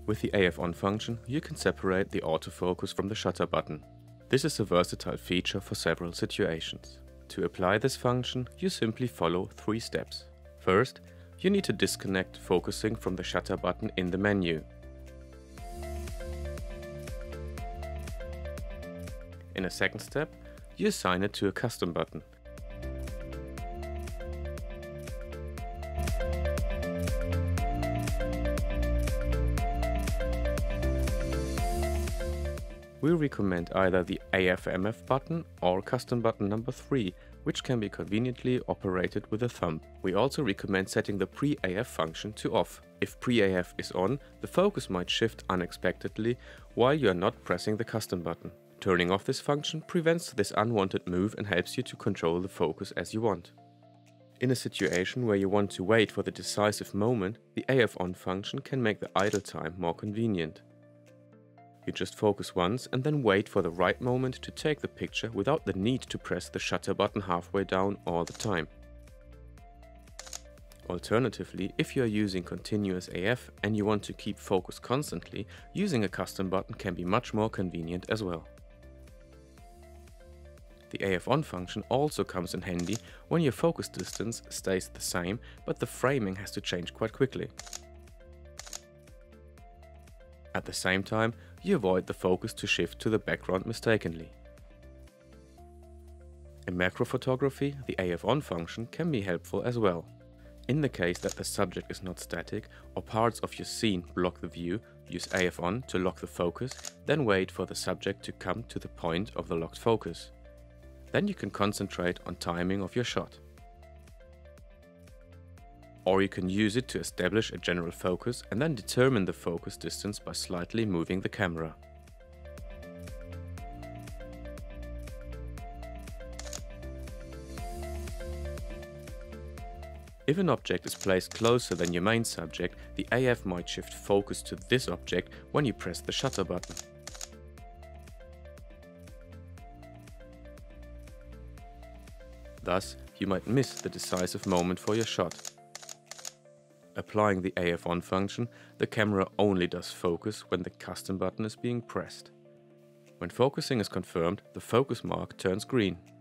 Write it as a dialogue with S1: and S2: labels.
S1: With the AF on function, you can separate the autofocus from the shutter button. This is a versatile feature for several situations. To apply this function, you simply follow 3 steps. First, you need to disconnect focusing from the shutter button in the menu. In a second step, you assign it to a custom button. We recommend either the AF/MF button or custom button number 3, which can be conveniently operated with a thumb. We also recommend setting the pre-AF function to off. If pre-AF is on, the focus might shift unexpectedly while you are not pressing the custom button. Turning off this function prevents this unwanted move and helps you to control the focus as you want. In a situation where you want to wait for the decisive moment, the AF on function can make the idle time more convenient. You just focus once and then wait for the right moment to take the picture without the need to press the shutter button halfway down all the time. Alternatively, if you are using continuous AF and you want to keep focus constantly, using a custom button can be much more convenient as well. The AF on function also comes in handy when your focus distance stays the same, but the framing has to change quite quickly. At the same time, you avoid the focus to shift to the background mistakenly. In macro photography, the AF on function can be helpful as well. In the case that the subject is not static or parts of your scene block the view, use AF on to lock the focus, then wait for the subject to come to the point of the locked focus. Then you can concentrate on timing of your shot. Or you can use it to establish a general focus and then determine the focus distance by slightly moving the camera. If an object is placed closer than your main subject, the AF might shift focus to this object when you press the shutter button. Thus, you might miss the decisive moment for your shot. Applying the AF on function, the camera only does focus when the custom button is being pressed. When focusing is confirmed, the focus mark turns green.